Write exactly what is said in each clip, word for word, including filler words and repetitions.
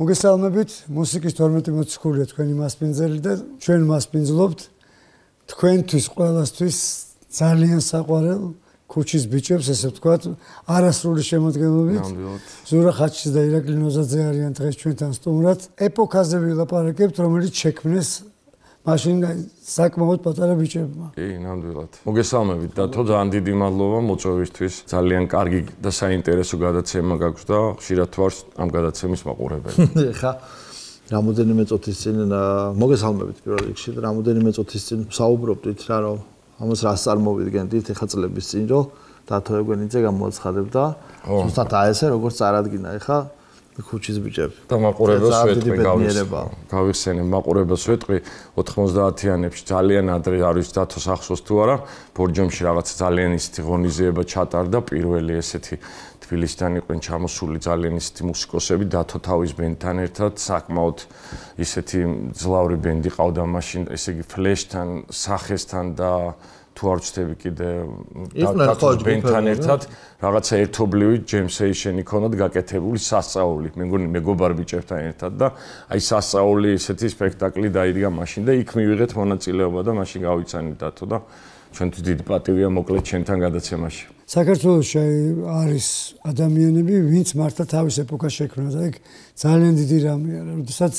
მოგესალმებით, მუსიკის თორმეტი მოციქულია თქვენი მასპინძელი და ჩვენ მასპინძლობთ თქვენთვის ყველასთვის ძალიან საყვარელ ქუჩის ბიჭებს, ესე ვთქვათ, არასრული შემოდგენობით. ზურა ხაჩის და ირაკლი ნოზაძე არიან დღეს ჩვენთან სტუმრად. ეპოქაზე ვილაპარაკებთ, რომელიც შექმნეს მაშინ საკმაოდ პატარა ბიჭებმა. კი, ნამდვილად. მოგესალმებით და თო ძალიან დიდი მადლობა მოწვევისთვის. ძალიან კარგი და საინტერესო გადაცემა გაქვს და ხშირად ვარ ამ გადაცემის მაყურებელი. ხა რამოდენიმე წუთის წინ მოგესალმებით პირველ რიგში და რამოდენიმე წუთის წინ საუბრობდით რა რომ ამას რას წარმოვიდგენდით ეხა წლების წინ რომ დათო ეგვენიძე გამოაცხადებდა ზუსტად აი ესე როგორც წარადგინა ეხა ქუჩის ბიჭები და მაყურებელს ვეთყვი გავიხსენებ მაყურებელს ვეთყვი ოთხმოცდაათიანებში ძალიან ადრე არის დათოს ახსოვს თუ არა ბორჯომში რაღაცა ძალიან ისეთი ღონისძიება ჩატარდა პირველი ესეთი თბილისიდან იყვნენ ჩამოსული ძალიან ისეთი მუსიკოსები დათო თავის ბენდთან ერთად საკმაოდ ისეთი ძლავრი ბენდი ყავდა მაშინ ესე იგი ფლეშთან სახესთან და თუ არ ვწდები კიდე დათოს ბენდთან ერთად რაღაცა ერთობლივი ჯემსეიშენი ქონდათ გაკეთებული სასწაული მე მგონი მეგობარ ბიჭებთან ერთად და აი სასწაული ესეთი სპექტაკლი დაიდგა მაშინ და იქ მივიღეთ მონაწილეობა და მაშინ გავიცანით დათო და ჩვენთვის დიდი პატივია მოკლედ ჩვენთან გადაცემაში საქართველოში არის ადამიანები ვინც მართლა თავის ეპოქას შექმნა და ეგ ძალიან დიდი რამეა როდესაც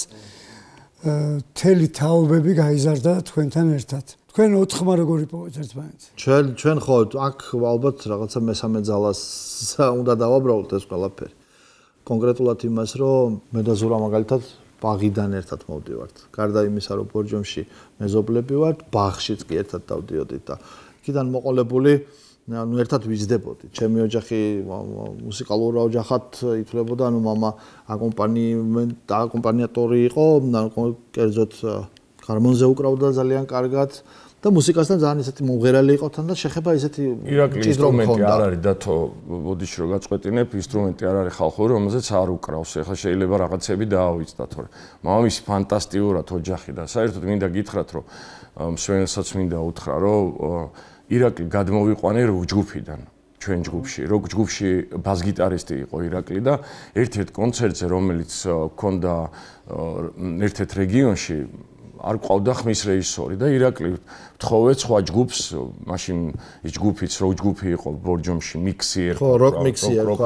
მთელი თაობები გაიზარდა თქვენთან ერთად თქვენ ოთხმა როგორი პოვეთ ერთმანეთს? ჩვენ ჩვენ ხო აქ ალბათ რაღაცა მესამე ძალას უნდა დავაბრალოთ ეს ყველაფერი. კონკრეტულად იმას, რომ მე და ზურა მაგალითად ბაღიდან ერთად მოვდივართ. გარდა იმისა, რომ ბორჯომში მეზობლები ვართ, ბაღშიც კი ერთად დავდიოდით და იქიდან მოყოლებული ну ერთად ვიზრდებოდით. ჩემი ოჯახი მუსიკალურ ოჯახად ითვლებოდა, ანუ мама აკომპანიმენტ აკომპანიატორი იყო, კერძოდ ჰარმონზე უკრავდა ძალიან კარგად და მუსიკასთან ძალიან ისეთი მომღერალი იყო თან და შეხება ისეთი ინსტრუმენტი არ არის და თო ბოდიში რო გაწყვეტინებ ინსტრუმენტი არ არის ხალხური რომელზეც არ უკრავს ეხლა შეიძლება რაღაცები დაავიწყდათ თორე მამამისი ფანტასტიკურად ოჯახი და საერთოდ მინდა გითხრათ რომ მსვენელსაც მინდა უთხრა რომ ირაკლი გადმოვიყვანე როკ ჯგუფიდან ჩვენ ჯგუფში როკ ჯგუფში ბას-გიტარისტი იყო ირაკლი და ერთ-ერთ კონცერტზე რომელიც ჰქონდა ერთ-ერთ რეგიონში არ ყავდა ხმის რეჟისორი და ირაკლი თხოვეთ სხვა ჯგუფს მაშინ ის ჯგუფიც რო ჯგუფი იყო ბორჯომში მიქსი ერქვა ხო როკ მიქსი ერქვა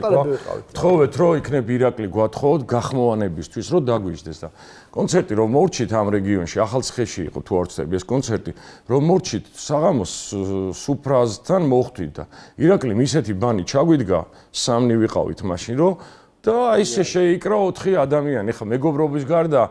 თხოვეთ რომ იქნებ ირაკლი გვათხოვოთ გახმოვანებისთვის რომ დაგვიждდეს და კონცერტი რომ მორჩით ამ რეგიონში ახალციხეში იყო თუ არ ვწდები ეს კონცერტი რომ მორჩით საღამოს სუფრაზთან მოხვდით და ირაკლი მისეთი ბანი ჩაგვიდგა სამნი ვიყავით მაშინ რომ და ისე შეიკრა ოთხი ადამიანი ხა მეგობრობის გარდა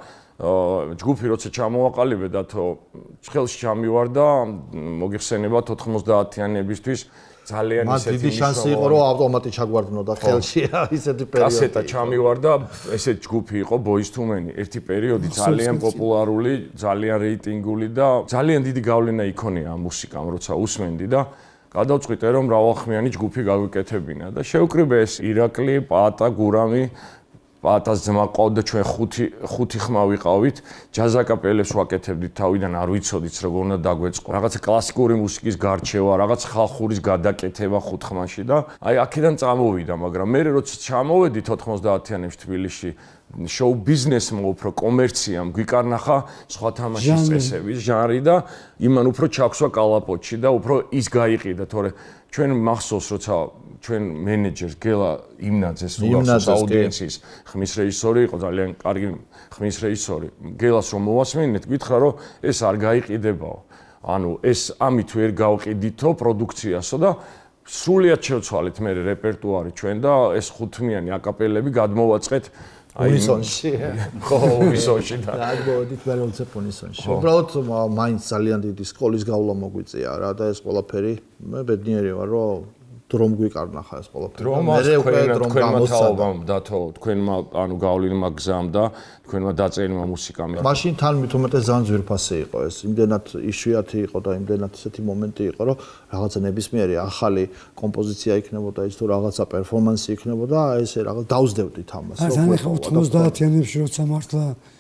ჯგუფი როცა ჩამოვაყალიბე და თო ხელში ჩამივარ და მოგიხსენებათ ოთხმოცდაათიანებისთვის ძალიან ისეთი დიდი შანსი იყო რომ ავტომატი ჩაგვარდნოდა ხელში ისეთი პერიოდი კასეტა ჩამივარ და ესეთ ჯგუფი იყო Boyz two Men ერთი პერიოდი ძალიან პოპულარული ძალიან რეიტინგული და ძალიან დიდი გავლენა იქონია ამ მუსიკამ როცა усმენდი და გადავწყვიტე რომ მრავალხმიანი ჯგუფი გავიკეთებინა და შევკრიბე ეს ირაკლი პატა გურამი პატას ძმა ყავდა ჩვენ ხუთი ხუთი ხმა ვიყავით ჯაზაკაპელებს ვაკეთებდით თავიდან არ ვიცოდით როგორ უნდა დაგვეწყო რაღაცა კლასიკური მუსიკის გარჩევა რაღაც ხალხურის გადაკეთება ხუთხმაში და აი აქედან წამოვიდა მაგრამ მე როცა ჩამოვედით ოთხმოცდაათიანებში თბილისში შოუ ბიზნესმა უფრო კომერციამ გვიკარნახა სხვა თამაშის წესების ჟანრი და იმან უფრო ჩაქვსვა კალაპოტში და უფრო ის გაიყიდა თორე ჩვენ მახსოვს როცა ჩვენ მენეჯერს გელა იმნაძეს უგავს აუდიენციის ხმის რეჟისორი იყო ძალიან კარგი ხმის რეჟისორი გელას რომ მოვასმენინეთ გითხრა რომ ეს არ გაიყიდებაო ანუ ეს ამით ვერ გავყიდითო პროდუქციასო და სრულიად შევცვალეთ მე რეპერტუარი ჩვენ და ეს ხუთმიანი აკაპელები გადმოვაწყეთ უნისონში ხო უნისონში და გადმოვედით მე როცა უნისონში უბრალოდ მაინც ძალიან დიდი სკოლის გავლა მოგვიწია რა და ეს ყველაფერი მე ბედნიერი ვარ რომ დრომ გვიკარნახა ეს ყველაფერი. მე უკვე დრომ გამოსცადამ დათო თქვენმა ანუ გავლენმა გზამ და თქვენმა დაწერილმა მუსიკამ. მაშინ თან მით უმეტეს ძალიან ძვირფასი იყო ეს. იმდენად იშვიათი იყო და იმდენად ისეთი მომენტი იყო, რომ რაღაცა ნებისმიერი ახალი კომპოზიცია იქნებოდა ის თუ რაღაცა პერფორმანსი იქნებოდა, ესე რაღაც დავსდევდით ამას. აი, ეხლა ოთხმოცდაათიანებში როცა მართლა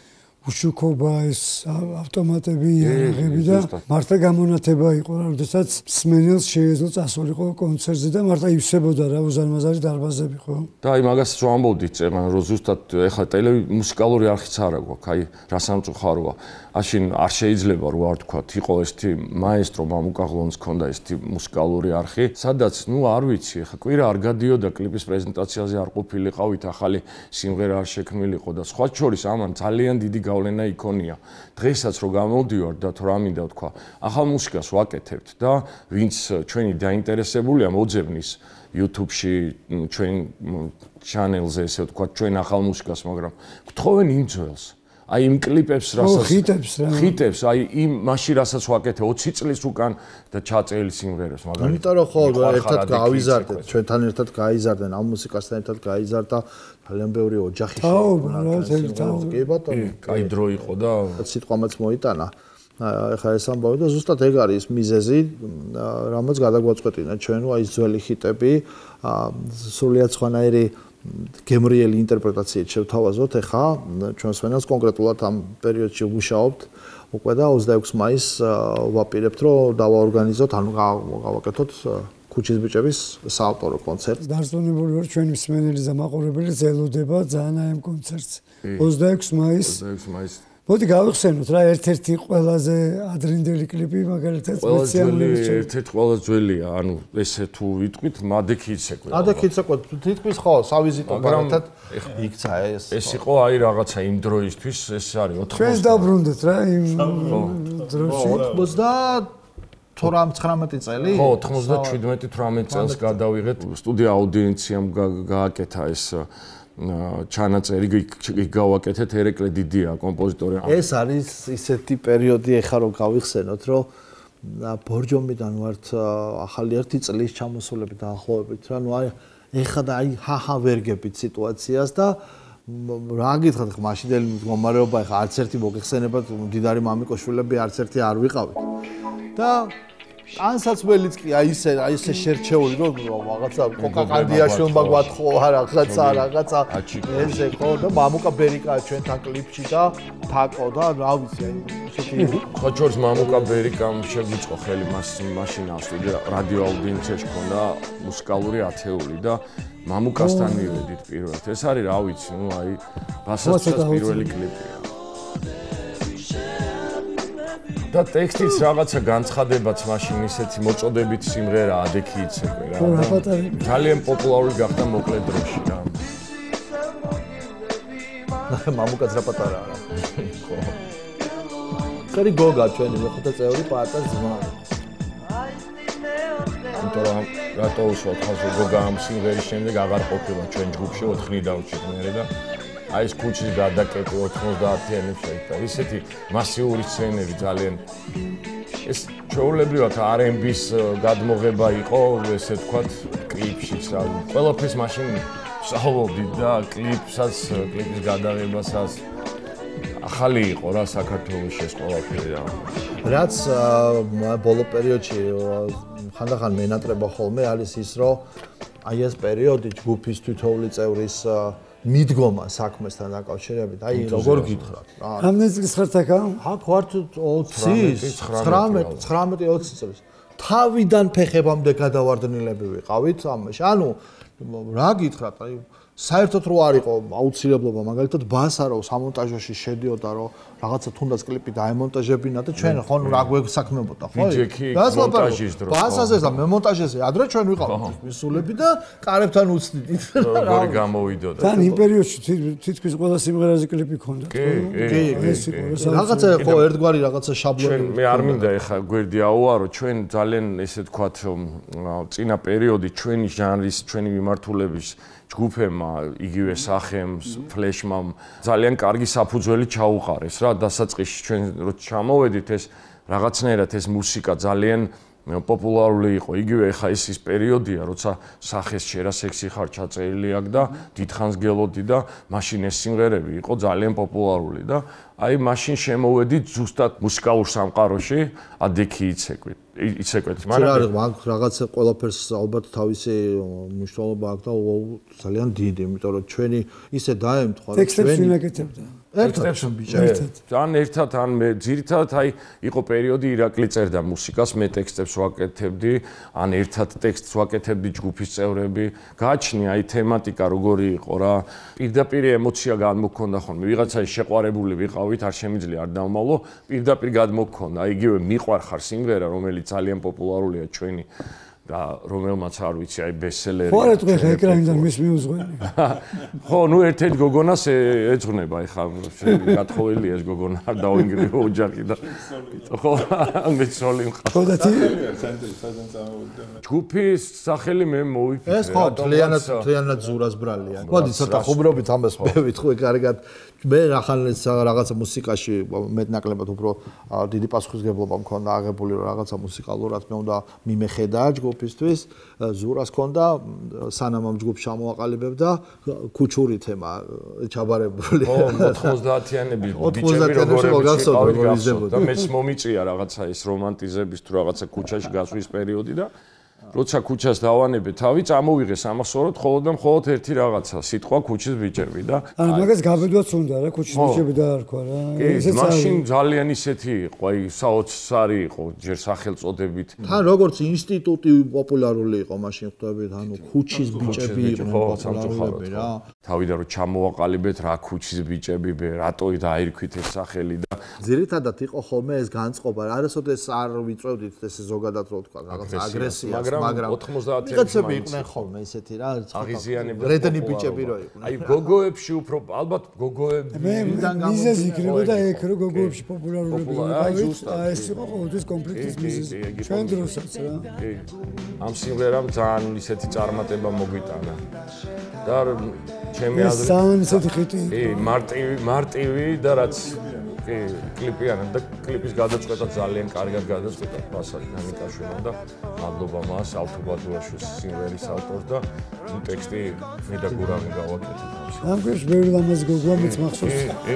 უშუქობა ეს ავტომატები იარაღები და მართლა გამონათება იყო რა, როდესაც მსმენელს შეეძლო წასულიყო კონცერტზე და მართლა ივსებოდა რა უზარმაზარი დარბაზები ხო? და აი მაგასაც რომ ამბობდით წეგან რომ ზუსტად ეხლა ტელე მუსიკალური არხიც არა გვაქვს, აი რა სამწუხაროა. აშინ არ შეიძლება რო არ თქვა, იყო ესეთი მაესტრო მამუკა ღლონის ქონდა ესეთი მუსიკალური არხი, სადაც ნუ არ ვიცი, ეხლა კვირა არ გადიოდა კლიპის პრეზენტაციაზე არ ყოფილიყავით, ახალი სიმღერა არ შექმნილიყო და სხვა შორის ამან ძალიან დიდი გავლენა იქონია. დღესაც რო გამოვდივარ და თუ რა მინდა თქვა, ახალ მუსიკას ვაკეთებთ და ვინც ჩვენი დაინტერესებულია მოძებნის YouTube-ში ჩვენ channel-ზე ესე ვთქვა, ჩვენ ახალ მუსიკას, მაგრამ გთხოვენ იმ ძველს. აი იმ კლიპებს რასაც ხიტებს რა ხიტებს აი იმ მაშინ რასაც ვაკეთე ოცი წლის უკან და ჩაწერილი სიმღერებს მაგალითად იმიტომ რომ ხო ერთად გავიზარდეთ ჩვენთან ერთად გაიზარდნენ ამ მუსიკასთან ერთად გაიზარდა ძალიან ბევრი ოჯახი კი ბატონო კაი დრო იყო და სიტყვამაც მოიტანა ეხლა ეს ამბავი და ზუსტად ეგ არის მიზეზი რამაც გადაგვაწყვეტინა ჩვენ აი ძველი ხიტები სრულიად სხვანაირი გემრიელი ინტერპრეტაციით შევთავაზოთ ეხა ჩვენს ვენას კონკრეტულად ამ პერიოდში ვმუშაობთ უკვე და ოცდაექვსი მაისს ვაპირებთ რომ დავაორგანიზოთ ანუ გავაკეთოთ ქუჩის ბიჭების საავტორო კონცერტი დარწმუნებული ვარ ჩვენი მსმენელი და მაყურებელი ელოდება ძალიან აი ამ კონცერტს ოცდაექვსი მაისს ოცდაექვსი მაისს მოდი გავიხსენოთ რა ერთ-ერთი ყველაზე ადრინდელი კლიპი მაგალითად სპეციალური ერთ-ერთი ყველაზე ძველია ანუ ესე თუ ვიტყვით მადექი იცეკვე მადექი იცეკვე თითქმის ხო სავიზიტო ბარათად იქცა ეს ეს იყო აი რაღაცა იმ დროისთვის ეს არის ოთხმოცდა ჩვენს დაბრუნდეთ რა იმ დროში ოცდათვრამეტი წელი ხო ოთხმოცდაშვიდმეტი თვრამეტი წელს გადავიღეთ სტუდია აუდიენციამ გააკეთა ეს ჩანაწერი გავაკეთეთ ერეკლე დიდია კომპოზიტორი ეს არის ისეთი პერიოდი ეხა რომ გავიხსენოთ რომ ბორჯომიდან ვართ ახალი ერთი წლის ჩამოსულები დაახლოებით რა ნუ აი ეხა და აი ჰაჰა ვერგებით სიტუაციას და რა გითხრათ ხა მაშინდელი მდგომარეობა ეხა არც ერთი მოგეხსენებათ მდიდარი მამიკოშვილები არც ერთი არ ვიყავით და ანსაცველიც კი აი ესე აი ესე შერჩეული რომ რაღაცა კოკაკანდიაშვილმა გვათხო რაღაცა რაღაცა ესე ხო და მამუკა ბერიკა ჩვენთან კლიპში და თაკო და რა ვიცი აი ესეთი ხო ჯორჯ მამუკა ბერიკამ შეგვიწყო ხელი მას მაშინა სტუდია რადიო აუდიენციაში ქონდა მუსიკალური ათეული და მამუკასთან მივედით პირველად ეს არის რა ვიცი ნუ აი ბასასთან პირველი კლიპია და ტექსტიც რაღაცა განცხადებაც მაშინ ისეთი მოწოდებით სიმღერა ადექი იცეკვე რა ძალიან პოპულარული გახდა მოკლე დროში რა მამუკაც რა პატარაა რა ხო ხერი გოგა ჩვენი მეხუთე წევრი პატა ძმა იმიტომ რომ რატო უშუალოდ ხაზო გოგა ამ სიმღერის შემდეგ აღარ ყოფილა ჩვენ ჯგუფში ოთხნი დავჭით მერე და აი ეს ქუჩის გადაკეტი ოცდაათიანებში და ისეთი მასიური სცენები ძალიან ეს ჩვეულებრივად არ ენ ბის გადმოღება იყო ესე ვთქვათ კლიპშიც რა ყველაფერს მაშინ ვსაუბრობდით და კლიპსაც კლიპის გადაღებასაც ახალი იყო რა საქართველოში ეს ყველაფერი რა რაც ბოლო პერიოდში ხანდახან მენატრება ხოლმე არის ის რომ აი ეს პერიოდი ჯგუფის თითოეული წევრის მიდგომა საქმესთან დაკავშირებით. აი როგორ გითხრათ რა. რამდენი წლის ხართ აქ? აქ ვართ ოცი, ცხრამეტი, ცხრამეტი ოცი წლის. თავიდან ფეხებამდე გადავარდნილები ვიყავით ამაში. ანუ რა გითხრათ, აი საერთოდ რო არ იყო აუცილებლობა მაგალითად ბასა რო სამონტაჟოში შედიოდა რომ რაღაცა თუნდაც კლიპი დაემონტაჟებინა და ჩვენ ხო რა გვესაქმებოდა ხო რას მონტაჟის დროს ბასაზე და მემონტაჟზე ადრე ჩვენ ვიყავით მისულები და კარებთან უცდით როგორი გამოვიდოდა თან იმ პერიოდში თითქმის ყველა სიმღერაზე კლიპი ქონდა კი ეს იყო რაღაცა ხო ერთგვარი რაღაცა შაბლონი მე არ მინდა ეხა გვერდი აუარო ჩვენ ძალიან ესე ვთქვათ წინა პერიოდი ჩვენი ჟანრის ჩვენი მიმართულების ჯგუფებმა იგივე სახემ ფლეშმამ ძალიან კარგი საფუძველი ჩაუყარეს რა დასაწყისში ჩვენ რო ჩამოვედით ეს რაღაცნაირად ეს მუსიკა ძალიან პოპულარული იყო იგივე ხა ეს ის პერიოდია როცა სახეს შერა სექსი ხარ ჩაწერილი აქ და დიდხანს გელოდი და მაშინ ეს სიმღერები იყო ძალიან პოპულარული და აი მაშინ შემოვედით ზუსტად მუსიკალურ სამყაროში ადექი იცეკვით იცეკვით მაგრამ მაგ რაღაცა ყველაფერს ალბათ თავისი მნიშვნელობა აქვს და ძალიან დიდი იმიტომ რომ ჩვენი ისე დაემთხვა ტექსტებს ვინაკეთებდა ერთად ბიჭები. ან ერთად, ან მე ძირითადად აი იყო პერიოდი ირაკლი წერდა მუსიკას, მე ტექსტებს ვაკეთებდი, ან ერთად ტექსტს ვაკეთებდი ჯგუფის წევრები. გააჩნია აი თემატიკა როგორი იყო რა. პირდაპირ ემოცია გადმოქონდა ხოლმე. ვიღაცაში შეყვარებული ვიყავით, არ შემიძლია არ დავმავლო, პირდაპირ გადმოქონდა. აი იგივე მიყვარხარ სიმღერა, რომელიც ძალიან პოპულარულია ჩვენი და რომელმაც არ ვიცი, აი ბესტსელერი. ხო, რა თქვენ ეკრანიდან მის მიუძღვენი. ხო, ნუ ერთ-ერთ გოგონას ეძღნება, ეხლა გათხოვილია ეს გოგონა, არ დავინგრიო ოჯახი და ხო, მე ცოლი მყავს. ხო და თი ჯგუფის სახელი მე მოვიფიქრე. ეს ხო, ძალიანად ძალიანად ზურას ბრალია. მოდი ცოტა ხუმრობით ამას მოვიტყვი კარგად. მე რახანს რაღაცა მუსიკაში მეტნაკლებად უფრო დიდი პასუხისგებლობა მქონდა აღებული რომ რაღაცა მუსიკალურად მე უნდა მიმეხედა ჯგუფისთვის ზურას ქონდა სანამ ამ ჯგუფს ჩამოაყალიბებდა ქუჩური თემა ჩაბარებული ხო ოთხმოცდაათიანები ბიჭები როგორ გახსოვდა და მეც მომიწია რაღაცა ის რომანტიზების თუ რაღაცა ქუჩაში გასვლის პერიოდი და როცა ქუჩას დავანებე თავი წამოვიღე სამახსოვროდ ხოლოდ და მხოლოდ ერთი რაღაცა სიტყვა ქუჩის ბიჭები და ანუ მაგას გაბედვაც უნდა რა ქუჩის ბიჭები დაარქვა რა ესეც მაშინ ძალიან ისეთი იყო აი საოცარი იყო ჯერ სახელწოდებით თან როგორც ინსტიტუტი პოპულარული იყო მაშინ ხვდებით ანუ ქუჩის ბიჭები იყვნენ პოპულარული რა თავიდან რომ ჩამოაყალიბეთ რა ქუჩის ბიჭები რატო დაირქვით ეს სახელი და ძირითადად იყო ხოლმე ეს განწყობა არასოდეს არ ვიწევდით ეს ზოგადად რო თქვა რაღაც აგრესია მაგრამ ოთხმოცდაათიანი ვიღაცები იყვნენ ხოლმე ესეთი რა აღიზიანებდა რედენი ბიჭები რო იყვნენ აი გოგოებში უფრო ალბათ გოგოები მიზეზი იქნებოდა ეგ რომ გოგოებში პოპულარულები ვიყავით აი ეს იყო ყოველთვის კონფლიქტის მიზეზი ჩვენ დროსაც რა ამ სიმღერამ ძალიან ისეთი წარმატება მოგვიტანა და ჩემი აზრით ძალიან ისეთი ხიტი კი მარტივი მარტივი და რაც კი კლიპიანად და კლიპის გადაწყვეტა ძალიან კარგად გადაწყვეტა ფასად ნანიკაშვილმა და მადლობა მას ავთობადუაშვილის სიმღერის ავტორს და ტექსტი მე და გურამი გავაკეთეთ ამ გვერდს ბევრი ლამაზი გოგოა მეც მახსოვს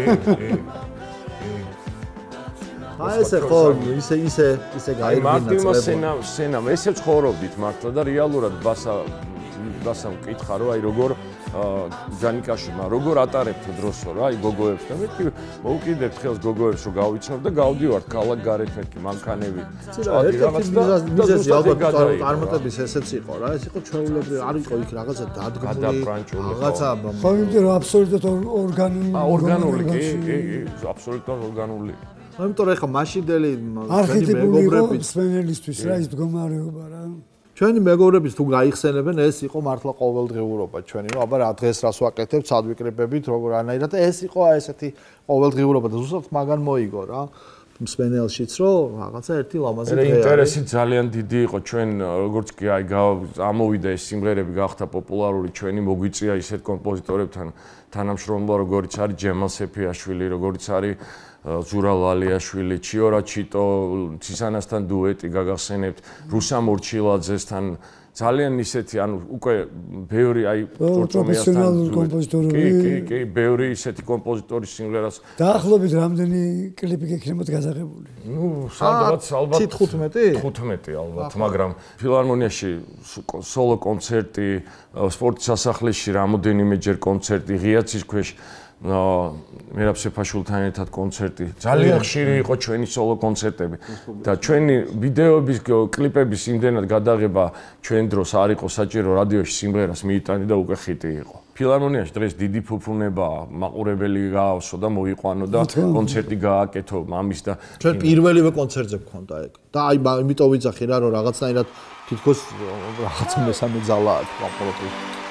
აი ესე ხო ისე ისე ისე გაიგინა მარტივმა სენა სენა ესე ცხოვრობდით მართლა და რეალურად ბასა ბასა მკითხა რომ აი როგორ ჯანიკაშვილმა როგორ ატარებთ დროსო რა აი გოგოებს და მე მოვუკიდებთ ხელს გოგოებს რომ გავიცნობ და გავდივართ ქალაქ გარეთ მეთქი მანქანები ჭადი რაღაც და მიზეზი ალბათ წარმატების ესეც იყო რა ეს იყო ჩვეულებრივი არ იყო იქ რაღაცა დადგმული რაღაცა ხო იმიტომ რომ აბსოლუტურად ორგანული ორგანული კი კი აბსოლუტურად ორგანული იმიტომ რომ ეხა მაშინდელი არქეტიპული იყო სვენელისთვის რა ის მდგომარეობა რა ჩვენი მეგობრების თუ გაიხსენებენ ეს იყო მართლა ყოველდღიურობა ჩვენი რომ აბა რა დღეს რას ვაკეთებთ სად ვიკრიბებით როგორ ანაირად და ეს იყო ესეთი ყოველდღიურობა და ზუსტად მაგან მოიგო რა მსმენელშიც რომ რაღაცა ერთი ლამაზი დღე არის ინტერესი ძალიან დიდი იყო ჩვენ როგორც კი აი ამოვიდა ეს სიმღერები გახდა პოპულარული ჩვენი მოგვიწია ისეთ კომპოზიტორებთან თანამშრომლობა როგორიც არის ჯემალ სეფიაშვილი როგორიც არის ზურა ლალიაშვილი, ჩიორა ჩიტო, ცისანასთან დუეტი გაგახსენებთ, რუსა მორჩილაძესთან ძალიან ისეთი, ანუ უკვე ბევრი აი პროფესიონალური კომპოზიტორები. კი, კი, კი, ბევრი ისეთი კომპოზიტორის სიმღერას. დაახლოებით რამდენი კლიპი გექნებათ გაზაღებული? ნუ, სადღაც ალბათ თხუთმეტი? თხუთმეტი ალბათ, მაგრამ ფილარმონიაში სოლო კონცერტი, სპორტის სასახლეში რამოდენიმეჯერ კონცერტი, ღიაცის ქვეშ მერაბ სეფაშვილთან ერთად კონცერტი. ძალიან ხშირი იყო ჩვენი სოლო კონცერტები და ჩვენი ვიდეოების, კლიპების იმდენად გადაღება ჩვენ დროს არ იყო საჭირო რადიოში სიმღერას მიიტანი და უკვე ხიტი იყო. ფილარმონიაში დღეს დიდი ფუფუნებაა, მაყურებელი გაავსო და მოიყვანო და კონცერტი გააკეთო მამის და ჩვენ პირველივე კონცერტზე გქონდა ეგ. და აი იმიტომ ვიცახი რა რომ რაღაცნაირად თითქოს რაღაცა მესამე ძალაა თქვა პროტი.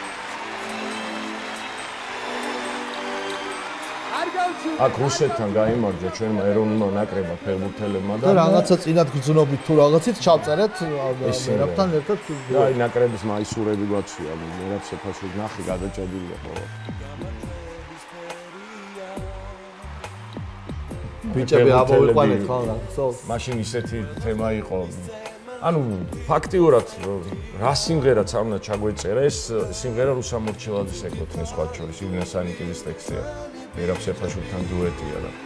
აქ რუსეთთან გაიმარჯვა ჩვენმა ეროვნულმა ნაკრებმა ფეხბურთელებმა და რაღაცა წინათ გრძნობით თუ რაღაცით ჩავწერეთ მერაბთან ერთად და აი ნაკრების მაისურები გვაცია მერაბ სეფაშვილის ნახი გადაჭედილია ხო ბიჭები ამოვიყვანეთ ხო რა მაშინ ისეთი თემა იყო ანუ ფაქტიურად რა სიმღერაც არ უნდა ჩაგვეწერა ეს სიმღერა რუსა მორჩილაძის ეკუთვნის სხვა შორის ივნეს ანიკიძის ტექსტია მერაბ სეფაშვილთან დუეტია და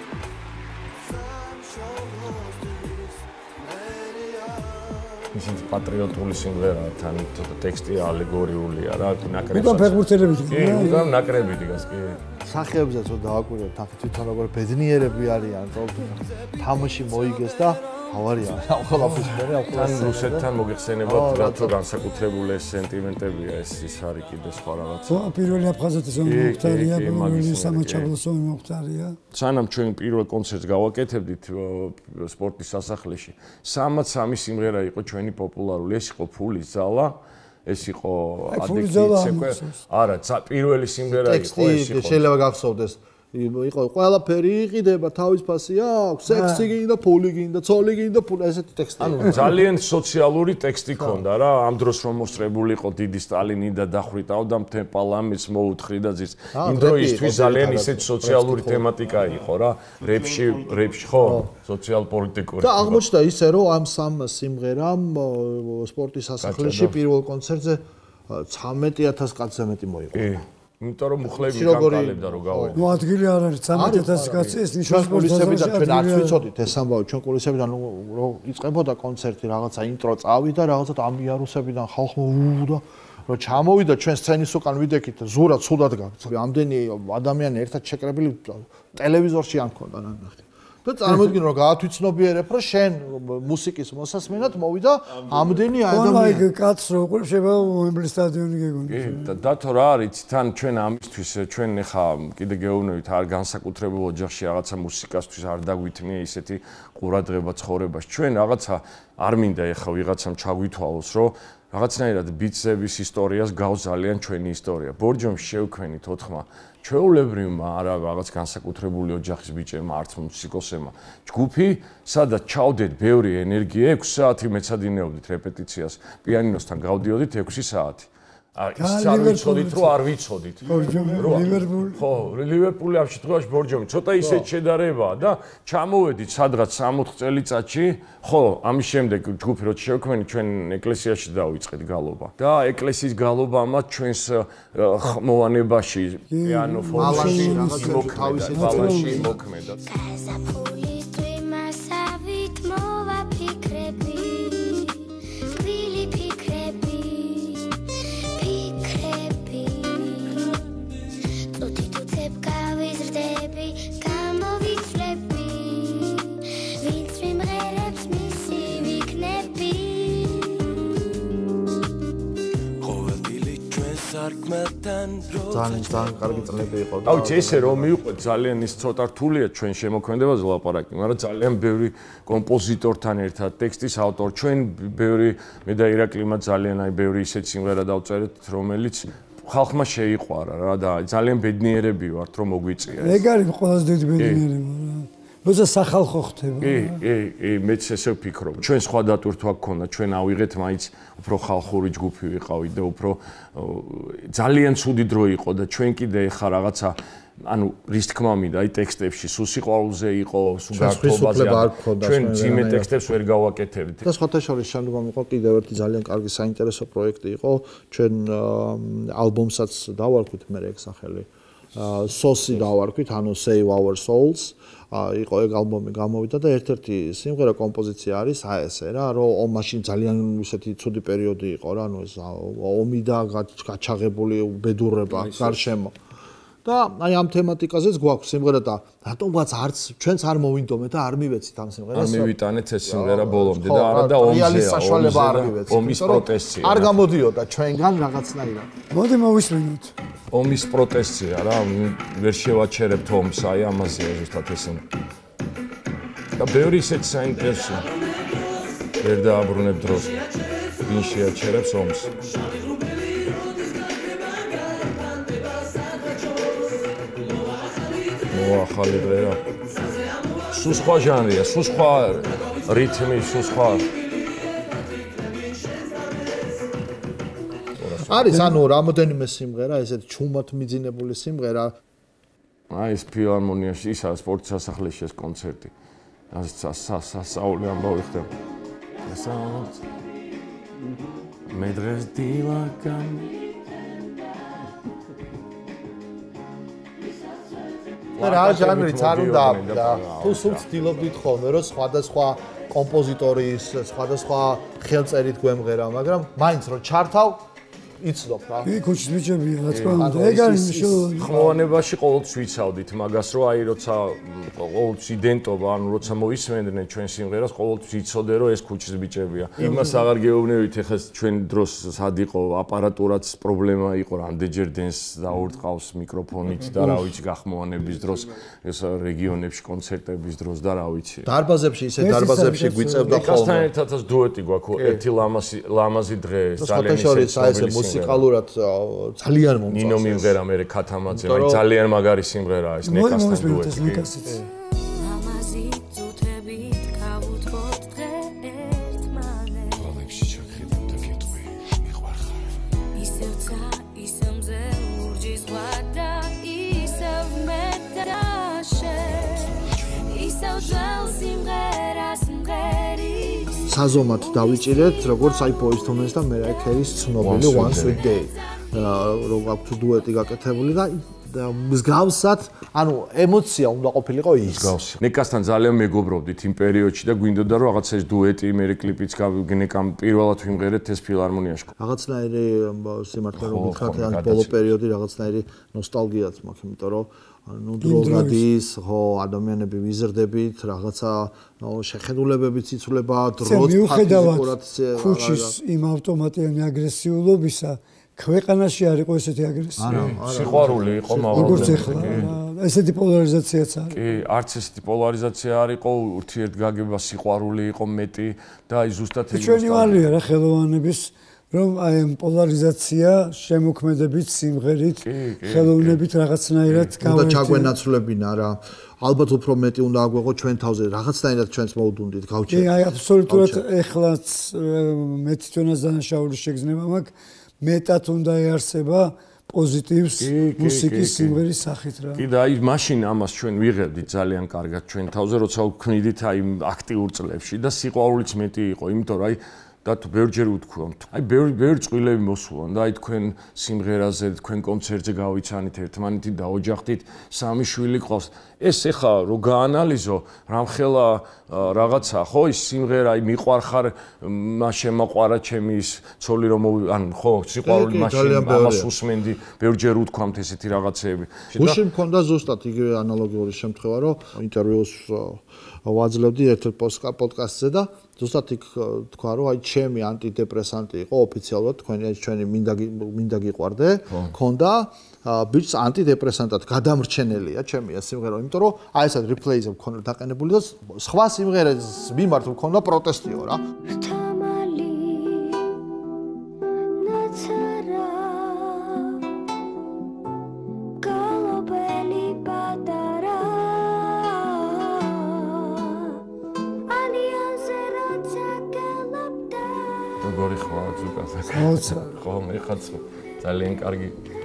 ისიც პატრიოტული სიმღერაა, თან ტექსტი ალეგორიულია რა, ნაკრებსაც. უკან ფეხბურთელები კი, უკან ნაკრები დგას, კი. სახეებსაც რომ დავაკვირდეთ, ახლა თვითონ როგორ ბედნიერები არიან, თამაში მოიგეს და ავარია. ყველაფერს მერე თან რუსეთთან მოგიხსენებათ, რატო განსაკუთრებული ეს სენტიმენტებია, ეს ის არის კიდე სხვა რაღაცა. პირველი აფხაზეთის ომი მოხდარია, პირველი სამაჩაბლოს ომი მოხდარია. სანამ ჩვენ პირველ კონცერტს გავაკეთებდით სპორტის სასახლეში, სამად სამი სიმღერა იყო ჩვენი პოპულარული, ეს იყო ფულის ძალა. ეს იყო ადექცია. არა, პირველი სიმღერა იყო ეს იყო. შეიძლება გახსოვდეს. იყო ყველაფერი იყიდება, თავისფასი აქვს, სექსი გინდა, ფული გინდა, ცოლი გინდა, ფული, ესეთი ტექსტი. ანუ ძალიან სოციალური ტექსტი ქონდა რა, ამ დროს რომ მოსწრებული იყო დიდი სტალინი და დახვიტავდა მთელ პარლამენტს მოუთხრიდა ძის. იმ დროისთვის ძალიან ისეთი სოციალური თემატიკა იყო რა, რეპში, რეპში ხო, სოციალ-პოლიტიკური. და აღმოჩნდა ისე, რომ ამ სამ სიმღერამ სპორტის სასახლეში პირველ კონცერტზე ცხრამეტი ათასი კაცზე მეტი მოიყვა. იმიტომ რომ მუხლები გამყალებდა რომ გავედი. ნუ ადგილი არ არის ცხრამეტი ათასი კაცი ეს ნიშნავს პოლისებიდან ჩვენ არც ვიცოდით ეს ამბავი ჩვენ პოლისებიდან რომ იწყებოდა კონცერტი რაღაცა ინტრო წავიდა რაღაცა ამიარუსებიდან ხალხმა უ და რომ ჩამოვიდა ჩვენ სცენის უკან ვიდექით ზურა ცუდად გაქვს. ამდენი ადამიანი ერთად შეკრებილი ტელევიზორში არ მქონდა ნახე. და წარმოიდგინე რომ გაათვითცნობიერებ რომ შენ მუსიკის მოსასმენად მოვიდა ამდენი ადამიანი. აი კაცს რო უყურებ შეიძლება უემბლის სტადიონი გეგონი. კი და დათო რა არის თან ჩვენ ამისთვის ჩვენ ხა კიდე გეუბნებით არ განსაკუთრებულ ოჯახში რაღაცა მუსიკასთვის არ დაგვითმია ისეთი ყურადღება ცხოვრებას. ჩვენ რაღაცა არ მინდა ეხა ვიღაცამ ჩაგვითვალოს რომ რაღაცნაირად ბიცების ისტორიას გავზალიან ჩვენი ისტორია. ბორჯომში შევქმნით ოთხმა ჩვეულებრივმა არა რაღაც განსაკუთრებული ოჯახის ბიჭებმა არც მუსიკოსებმა ჯგუფი, სადაც ჩავდეთ ბევრი ენერგია, ექვსი საათი მეცადინეობდით რეპეტიციას, პიანინოსთან გავდიოდით ექვსი საათი. ის არ ვიცოდით, რომ არ ვიცოდით. ლივერპული. ხო, ლივერპული ამ შემთხვევაში ბორჯომი ცოტა ისეთ შედარებაა და ჩამოვედით სადღაც სამოთხ წელიწადში, ხო, ამის შემდეგ ჯგუფი რო შევქმნით, ჩვენ ეკლესიაში დავიწყეთ გალობა. და ეკლესიის გალობამა ჩვენს ხმოვანებაში პიანო ფორმაში მოქმედა, ბალანში მოქმედა. ძალიან ძალიან კარგი წლები იყო და ავიცი ესე რომ მივყვეთ ძალიან ის ცოტა რთულია ჩვენ შემოქმედებაზე ლაპარაკი, მაგრამ ძალიან ბევრი კომპოზიტორთან ერთად ტექსტის ავტორი ჩვენ ბევრი მე და ირაკლიმ ძალიან აი ბევრი ისეთი სიმღერა დავწერეთ რომელიც ხალხმა შეიყვარა რა და ძალიან ბედნიერები ვართ რომ მოგვიწია ეს. ეგ არის ყველაზე დიდი ბედნიერება რა. როცა სახალხო ხდება. კი, კი, კი, მეც ესე ვფიქრობ. ჩვენ სხვა დატვირთვა გქონდა, ჩვენ ავიღეთ მაინც უფრო ხალხური ჯგუფი ვიყავით და უფრო ძალიან ცუდი დრო იყო და ჩვენ კიდე ხა რაღაცა ანუ რის თქმა მინდა აი ტექსტებში სულ სიყვარულზე იყო, სულ გართობაზე. ჩვენ ძიმე ტექსტებს ვერ გავაკეთებთ. და სხვათა შორის შემდგომ იყო კიდევ ერთი ძალიან კარგი საინტერესო პროექტი იყო, ჩვენ ალბომსაც დავარქვით მე ეგ სახელი. სოსი დავარქვით, ანუ Save Our Souls. იყო ეგ ალბომი გამოვიდა და ერთ-ერთი სიმღერა კომპოზიცია არის აი ესე რა, რომ ომაში ძალიან ისეთი ცუდი პერიოდი იყო რა, ანუ ეს ომი და გაჩაღებული ბედურება გარშემო. და აი ამ თემატიკაზეც გვაქვს სიმღერა და რატომღაც არც ჩვენც არ მოვინდომეთ და არ მივეცით ამ სიმღერას. არ მივიტანეთ ეს სიმღერა ბოლომდე და არა და ომზეა, ომის პროტესტია. არ გამოდიოდა ჩვენგან რაღაცნაირად. მოდი მოვისმინოთ. ომის პროტესტია რა, ვერ შევაჩერებთ ომს, აი ამაზეა ზუსტად ესე. და ბევრი ისეთი საინტერესო ვერ დააბრუნებ დროს. ვინ შეაჩერებს ომს? ახალი დღეა. სულ სხვა ჟანრია, სულ სხვა რითმი, სულ სხვა. არის ანუ რამოდენიმე სიმღერა, ესეთ ჩუმად მიძინებული სიმღერა. აი ეს ფილარმონიაში, ისა სპორტის სასახლეში ეს კონცერტი. სასაული ამბავი ხდება. სასაულს. მე დღეს დილაგან რა ჟანრიც არ უნდა და თუ სულ ცდილობდით ხოლმე რომ სხვადასხვა კომპოზიტორის, სხვადასხვა ხელწერით გვემღერა, მაგრამ მაინც რო ჩართავ იცნობ რა. კი, ქუჩის ბიჭებია, რა თქმა უნდა. ეგ არის მნიშვნელოვანი. ხმოვანებაში ყოველთვის ვიცავდით მაგას, რომ აი როცა ყოველთვის იდენტობა, ანუ როცა მოისმენდნენ ჩვენ სიმღერას, ყოველთვის იცოდე, რომ ეს ქუჩის ბიჭებია. იმას აღარ გეუბნებით, ეხლა ჩვენ დროს სად იყო აპარატურაც პრობლემა იყო, რამდენჯერ დენს დაურტყავს მიკროფონით და რა ვიცი, გახმოვანების დროს, ეს რეგიონებში კონცერტების დროს და რა ვიცი. დარბაზებში ისე დარბაზებში გვიწევდა ხოლმე. კასთან ერთადაც დუეტი გვაქვს, ერთი ლამაზი ლამაზი დღე, ძალიან ისე მუსიკალურად ძალიან მომწონს. ნინო მიმღერა მე ქათამაძე, მაგრამ ძალიან მაგარი სიმღერაა ეს ნეკასთან დუეტი. ლამაზი ძუთებით გავუთბობთ დღე ერთმანეთს. ყოველში ჩაქრებამ და კეტყვი, მიყვარხარ. ისევ ცა, ისევ მზე ლურჯი ზღვა და ისევ მეტაშე. ისევ ძველ სიმღერას მღერის. საზომად დავიჭირეთ, როგორც აი Boyz two Men-ს და Mariah Carey-ს ცნობილი One Sweet Day. რო გაქვთ დუეტი გაკეთებული და მსგავსად, ანუ ემოცია უნდა ყოფილიყო ის. მსგავსი. ნეკასთან ძალიან მეგობრობდით იმ პერიოდში და გვინდოდა რომ რაღაცა ეს დუეტი, მე კლიპიც გავიგნეკამ პირველად ვიმღერეთ ეს ფილარმონიაში. რაღაცნაირი სიმართლე რომ ვთქვათ, ან ბოლო პერიოდი რაღაცნაირი ნოსტალგიაც მაქვს, იმიტომ რომ ну დროგადის, ხო, ადამიანები ვიზრდებით, რაღაცა შეხედულებებიც იცვლება, დროც ფაქტობრივად ქუჩის იმ ავტომატიანი აგრესიულობისა ქვეყანაში არ იყო ესეთი აგრესია. არა, სიყვარული იყო მაგრამ როგორც ეხლა, ესეთი პოლარიზაციაც არის. კი, არც ესეთი პოლარიზაცია არ იყო, ურთიერთგაგება, სიყვარული იყო მეტი და აი ზუსტად ეს ჩვენი ვალია რა ხელოვანების რომ აი ამ პოლარიზაცია შემოქმედებით სიმღერით ხელოვნებით რაღაცნაირად გავერთიეთ. უნდა ჩაგვენაცვლებინა რა. ალბათ უფრო მეტი უნდა აგვეღო ჩვენ თავზე რაღაცნაირად ჩვენს მოვდუნდით გავჩერდით. კი, აი აბსოლუტურად ეხლაც მე თვითონაც დანაშაული შეგრძნება მაქვს. მეტად უნდა ეარსება პოზიტივს მუსიკის სიმღერის სახით რა. კი და აი მაშინ ამას ჩვენ ვიღებდით ძალიან კარგად ჩვენ თავზე, როცა ვქმნიდით აი აქტიურ წლებში და სიყვარულიც მეტი იყო, იმიტომ რომ აი და თუ ბევრჯერ უთქვამთ. აი ბევრი ბევრი წყვილები მოსულან და აი თქვენ სიმღერაზე, თქვენ კონცერტზე გავიცანით ერთმანეთით და ოჯახით, სამი შვილი ყავს. ეს ეხა რო გაანალიზო, რამხელა რაღაცა, ხო, ის simღერა, აი მიყვარხარ, მას შემოყვარა ჩემი ის ცოლი რომ ან ხო, სიყვარული მაშინ ამას უსმენდი, ბევრჯერ უთქვამთ ესეთი რაღაცეები. გუშინ მქონდა ზუსტად იგივე ანალოგიური შემთხვევა, რომ ინტერვიუს ვაძლევდი ერთ-ერთ პოდკასტზე და ზუსტად იქ თქვა რომ აი ჩემი ანტიდეპრესანტი იყო ოფიციალურად თქვენი ჩვენი მინდა მინდა გიყვარდე ქონდა ბიჭს ანტიდეპრესანტად გადამრჩენელია ჩემი ეს სიმღერა იმიტომ რომ აი ესეთ რეპლეიზე მქონდა დაყენებული და სხვა სიმღერების მიმართ მქონდა პროტესტიო რა როგორი ხმაა ზუკასაც ხო მე ხაც ძალიან კარგი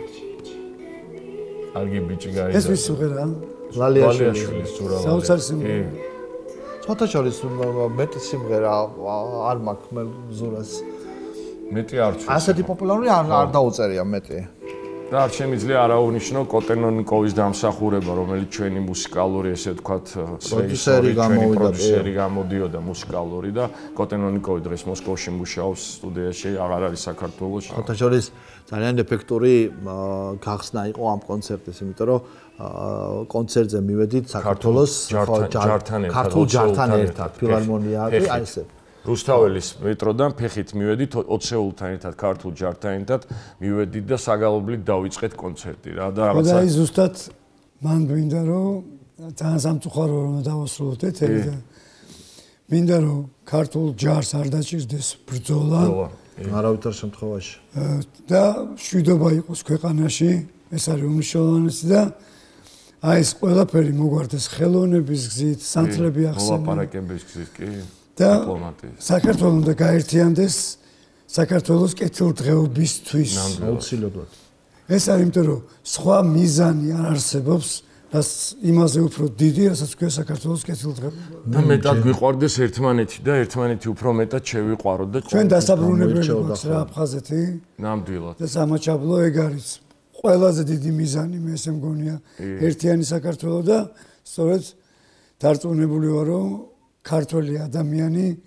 კარგი ბიჭი გაიზარდა ეს ვის სიმღერაა ვალიაშვილის ზურალა საოცარი სიმღერა ცოტა შორის მეტი სიმღერა არ მაქვს მე ზურას მეტი არ ვცვი ასეთი პოპულარული არ არ დაუწერია მეტი და არ შემიძლია არა უნიშნო კოტენონიკოვის დამსახურება, რომელიც ჩვენი მუსიკალური, ესე ვთქვათ, პროდიუსერი გამოვიდა, პროდიუსერი გამოდიოდა მუსიკალური და კოტენონიკოვი დღეს მოსკოვში მუშაობს სტუდიაში, აღარ არის საქართველოში. ხოთა შორის ძალიან ეფექტური გახსნა იყო ამ კონცერტის, იმიტომ რომ კონცერტზე მივედით საქართველოს ჯართან ერთად, ქართულ ჯართან ერთად, ფილარმონიაში, აი ესე. რუსთაველის მეტროდან ფეხით მივედით ოცეულთან ერთად ქართულ ჯართან ერთად მივედით და საგალობლით დავიწყეთ კონცერტი რა და რაღაცა და აი ზუსტად მან მინდა რომ ძალიან სამწუხარო რომ დავასრულოთ ეთერი და მინდა რომ ქართულ ჯარს არ დაჭირდეს ბრძოლა არავითარ შემთხვევაში და შვიდობა იყოს ქვეყანაში ეს არის უმნიშვნელოვანესი და აი ეს ყველაფერი მოგვარდეს ხელოვნების გზით სანთლები ახსენე ლაპარაკების გზით კი და საქართველოს უნდა გაერთიანდეს საქართველოს კეთილდღეობისთვის აუცილებლად. ეს არის იმიტომ რომ სხვა მიზანი არ არსებობს, რაც იმაზე უფრო დიდი, რასაც ქვია საქართველოს კეთილდღეობა. და მეტად გვიყვარდეს ერთმანეთი და ერთმანეთი უფრო მეტად შევიყვაროთ და ჩვენ დასაბრუნებელი გვაქვს რა აფხაზეთი. ნამდვილად. და სამაჩაბლო ეგ არის. ყველაზე დიდი მიზანი მე ესე მგონია ერთიანი საქართველო და სწორედ დარწმუნებული ვარ რომ ქართველი ადამიანი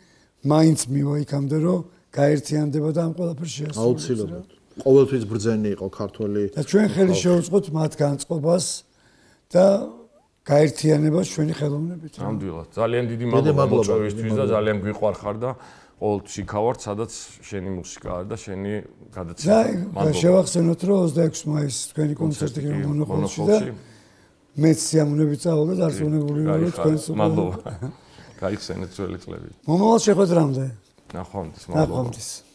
მაინც მივა იქამდე, რომ გაერთიანდება და ამ ყველაფერს შეასრულებს. აუცილებლად. ყოველთვის ბრძენი იყო ქართველი. და ჩვენ ხელი შევუწყოთ მათ განწყობას და გაერთიანებას ჩვენი ხელოვნებით. ნამდვილად. ძალიან დიდი მადლობა მოწვევისთვის და ძალიან გვიყვარხარ და ყოველთვის იქავართ, სადაც შენი მუსიკაა და შენი გადაცემა. და შევახსენოთ, რომ ოცდაექვსი მაისს თქვენი კონცერტი იყო მონოხოლში და მეც სიამოვნებით წავალ და დარწმუნებული ვარ, რომ თქვენს მადლობა. გაიხსენეთ ძველი წლები. მომავალ შეხვედრამდე. ნახვამდის, მადლობა. ნახვამდის.